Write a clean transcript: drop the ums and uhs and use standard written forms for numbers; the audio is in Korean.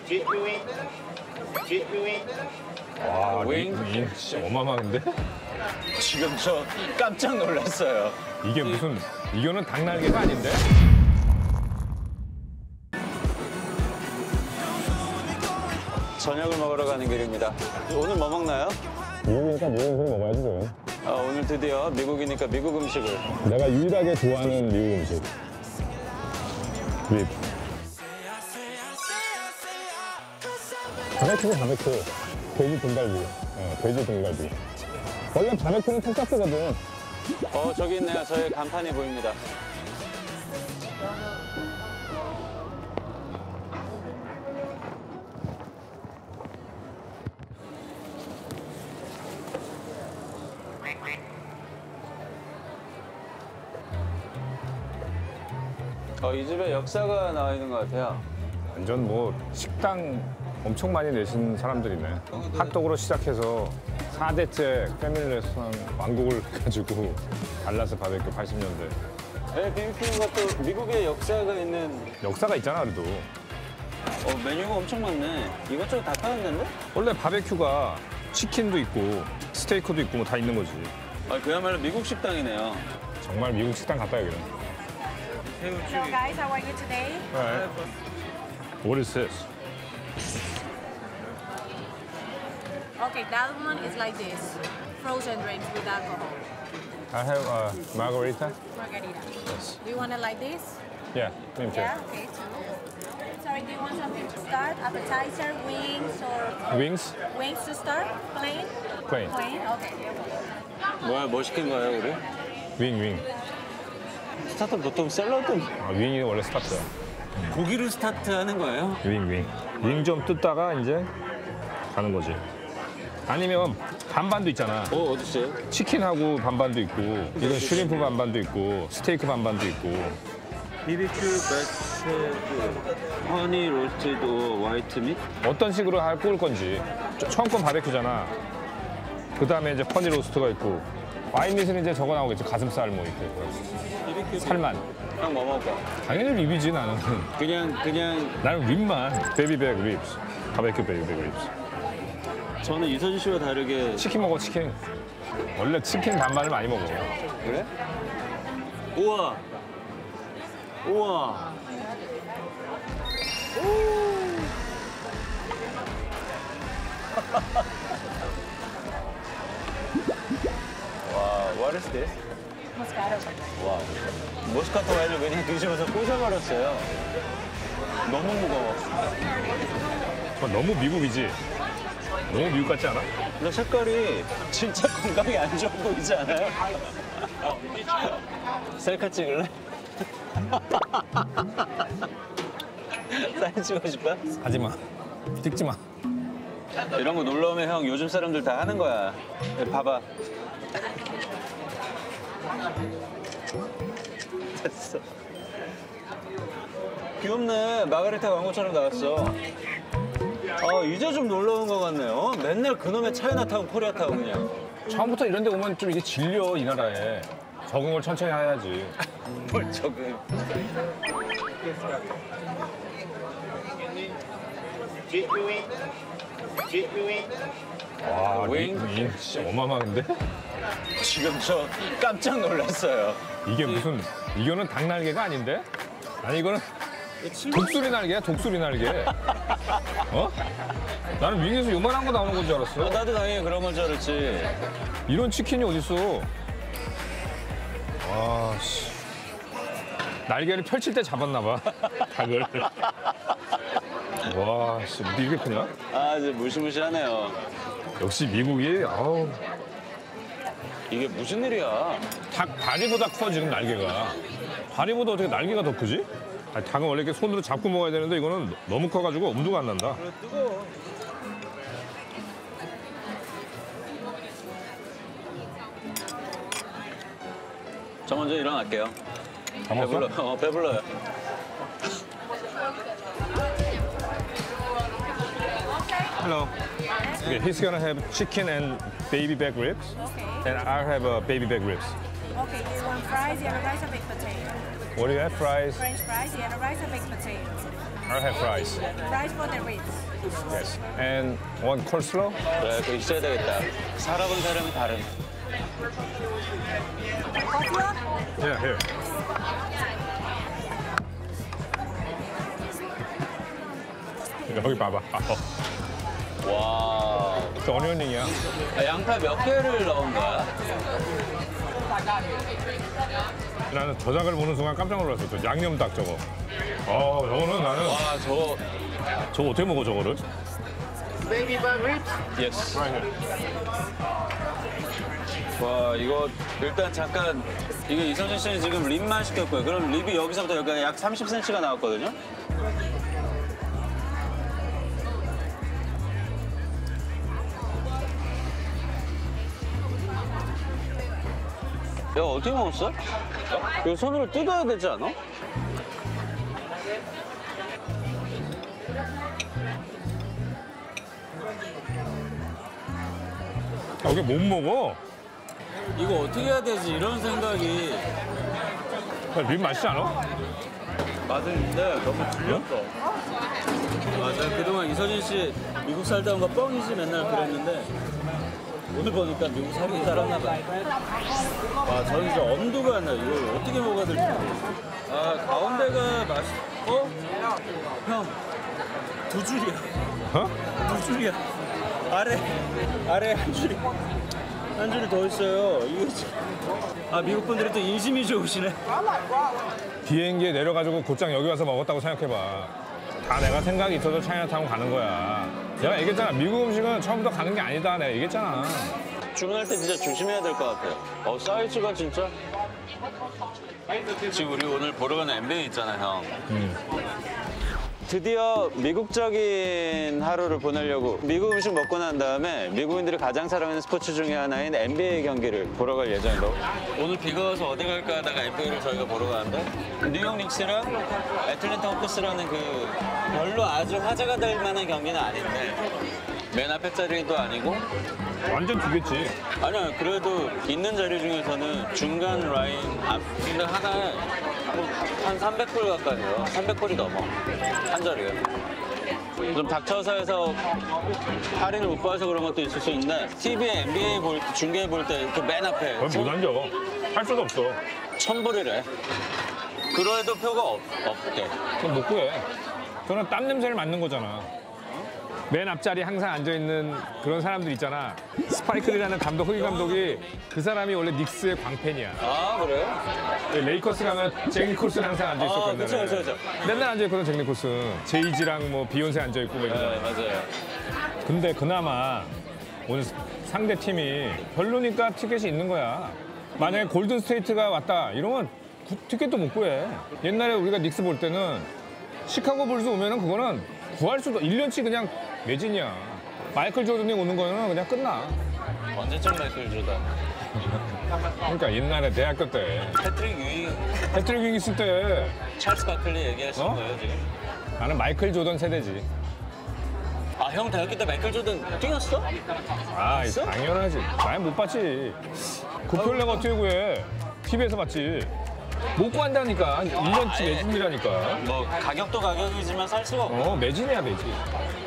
와, 윙? 진짜 어마어마한데? 지금 저 깜짝 놀랐어요. 이게 무슨, 이거는 닭날개가 아닌데? 저녁을 먹으러 가는 길입니다. 오늘 뭐 먹나요? 미국이니까 미국 음식 먹어야지 좀. 오늘 드디어 미국이니까 미국 음식을. 내가 유일하게 좋아하는 미국 음식. 립. 바베큐는 바베큐. 돼지 등갈비. 돼지 등갈비. 원래 바베큐는 텍사스거든. 저기 있네요. 저희 간판이 보입니다. 이 집에 역사가 나와 있는 것 같아요. 완전 뭐 식당 엄청 많이 내신 사람들이네. 핫도그로 시작해서 4대째 패밀리 레스토랑 왕국을 가지고 달라스 바베큐 80년대. 네, BBQ가 또 미국의 역사가 있는 역사가 있잖아, 그래도. 메뉴가 엄청 많네. 이것저것 다 파는데? 원래 바베큐가 치킨도 있고 스테이크도 있고 뭐 다 있는 거지. 그야말로 미국 식당이네요. 정말 미국 식당 갔다 여기는. Hello guys, how are you today? Right. What is this? Okay, that one is like this. Frozen drinks with alcohol. I have a margarita. Margarita. Yes. Do you want it like this? Yeah, me too. Yeah, okay. Sorry, do you want something to start? Appetizer, wings, or Wings? wings to start? Plain? Plain. Plain? Okay. 뭐 시킨 거예요, 우리? 윙. 스타트 보통 샐러드 윙이 원래 스타트야. 고기로 스타트하는 거예요? 윙. 윙 좀 뜯다가 이제 가는 거지. 아니면 반반도 있잖아. 어디 있어요? 치킨하고 반반도 있고, 이건 슈림프 반반도 있고, 스테이크 반반도 있고. BBQ 백스드 허니 로스티드 화이트 밋? 어떤 식으로 구울 건지. 처음 건 바베큐잖아. 그 다음에 이제 퍼니 로스트가 있고, 와인밋은 이제 저거 나오겠지. 가슴살 뭐 이렇게. BBQ 살만. 형 뭐 먹을까? 당연히 립이지 나는. 그냥 나는 립만. 베이비백 립스. 바베큐 베이비백 립스. 저는 이서진 씨와 다르게 치킨 먹어, 치킨. 원래 치킨 반반을 많이 먹어. 그래? 우와. 와, what is this? Moscato. 와, 모스카토 와인을 그냥 뒤집어서 꽂아버렸어요. 너무 무거워. 너무 미국이지? 너무 미국 같지 않아? 근데 색깔이 진짜 건강에 안 좋아 보이지 않아요? 셀카 찍을래? 사진 찍고 싶어? 하지 마. 찍지 마. 이런 거 놀러 오면 형 요즘 사람들 다 하는 거야. 봐봐. 됐어. 귀엽네. 마가리타 광고처럼 나왔어. 이제 좀 놀러 온 것 같네요. 맨날 그놈의 차이나타운, 코리아타운 그냥. 처음부터 이런 데 오면 좀 이게 질려, 이 나라에. 적응을 천천히 해야지. 뭘 적응. 와, 윙? 윙 진짜 어마어마한데? 지금 저 깜짝 놀랐어요. 이게 무슨, 이거는 닭날개가 아닌데? 아니, 이거는 독수리 날개야, 독수리 날개. 어? 나는 윙에서 요만한 거 나오는 건 줄 알았어. 나도 당연히 그런 건 줄 알았지. 이런 치킨이 어딨어? 와, 씨. 날개를 펼칠 때 잡았나 봐, 닭을. 와, 씨, 이게 크냐? 이제 무시무시하네요. 역시 미국이, 아우. 이게 무슨 일이야? 닭 다리보다 커, 지금 날개가. 다리보다 어떻게 날개가 더 크지? 아니, 닭은 원래 이렇게 손으로 잡고 먹어야 되는데 이거는 너무 커가지고 엄두가 안 난다. 뜨거워. 저 먼저 일어날게요. 다 먹었어? 배불러요. Hello. Okay, he's gonna have chicken and baby back ribs. Okay. And I'll have baby back ribs. Okay, do you want fries, yellow rice, or baked potato? What do you have? Fries? French fries, yellow rice, or baked potato? I'll have fries. Fries for the ribs. Yes. And one coleslaw. 그래, 그거 있어야 되겠다. 살아본 사람이 다른. Coleslaw? Yeah, here. 여기 봐봐. 와. 저 어니언링이야. 아, 양파 몇 개를 넣은 거야? 나는 저작을 보는 순간 깜짝 놀랐어. 저 양념닭 저거. 저거는 나는 와, 저거 어떻게 먹어 저거를? 예스. 와, 이거 일단 잠깐 이거 이선진 씨는 지금 립만 시켰고요. 그럼 립이 여기서부터 여기까지 약 30cm가 나왔거든요. 야, 어떻게 먹었어? 이거 손으로 뜯어야 되지 않아? 여기 못 먹어. 이거 어떻게 해야 되지? 이런 생각이 립 맛있지 않아? 맞은데 너무 질렸어. 맞아. 그동안 이서진 씨 미국 살다 온 거 뻥이지 맨날 그랬는데 오늘 보니까 미국 살긴 살았나 봐. 와, 저는 진짜 엄두가 안 나요. 이걸 어떻게 먹어야 될지 모르겠어. 아, 가운데가 형, 두 줄이야. 어? 두 줄이야. 아래 한 줄이. 한 줄이 더 있어요. 이거 아, 미국 분들이 또 인심이 좋으시네. 비행기에 내려가지고 곧장 여기 와서 먹었다고 생각해봐. 다 내가 생각이 있어서 차이나타운 가는 거야. 내가 얘기했잖아. 미국 음식은 처음부터 가는 게 아니다. 내가 얘기했잖아. 주문할 때 진짜 조심해야 될 것 같아요. 사이즈가 진짜. 지금 우리 오늘 보러 가는 NBA 있잖아요, 형. 드디어 미국적인 하루를 보내려고 미국 음식 먹고 난 다음에 미국인들이 가장 사랑하는 스포츠 중에 하나인 NBA 경기를 보러 갈 예정이고 오늘 비가 와서 어디 갈까 하다가 NBA를 저희가 보러 가는데 뉴욕 닉스랑 애틀랜타 호크스라는 그 별로 아주 화제가 될 만한 경기는 아닌데 맨 앞에 자리도 아니고 완전 두겠지. 아니요, 그래도 있는 자리 중에서는 중간 라인 앞, 근데 하나에 한 300불 가까이요. 300불이 넘어. 한 자리에. 좀 닥쳐서 해서 할인을 못 받아서 그런 것도 있을 수 있는데 TV에 NBA 중계 볼 때 그 맨 앞에 그건 못 앉아. 할 수도 없어. 1,000불이래. 그래도 표가 없대. 그건 못 구해. 그거는 땀 냄새를 맡는 거잖아. 맨 앞자리 항상 앉아있는 그런 사람들 있잖아. 스파이클이라는 흑인 감독이 그 사람이 원래 닉스의 광팬이야. 아, 그래요? 레이커스 가면 잭 니콜슨 항상 앉아있었거든. 그쵸. 맨날 앉아있거든, 잭 니콜슨. 제이지랑 뭐 비욘세 앉아있고 뭐 이런. 네, 맞아요. 근데 그나마 오늘 상대 팀이 별로니까 티켓이 있는 거야. 만약에 골든 스테이트가 왔다 이러면 티켓도 못 구해. 옛날에 우리가 닉스 볼 때는 시카고 불스 오면은 그거는 구할 수도 1년치 그냥 매진이야. 마이클 조던이 오는 거는 그냥 끝나. 언제쯤 마이클 조던? 그러니까 옛날에 대학교 때 패트릭 윙 있을 때 찰스 바클리 얘기하시는 어? 거예요, 지금? 나는 마이클 조던 세대지. 아, 형 대학교 때 마이클 조던 뛰었어? 아, 당연하지. 많이 못 봤지. 그 표를 내가 어떻게 구해. TV에서 봤지. 못 구한다니까. 1년치 매진이라니까. 뭐 가격도 가격이지만 살 수가 없고. 매진이야, 매진.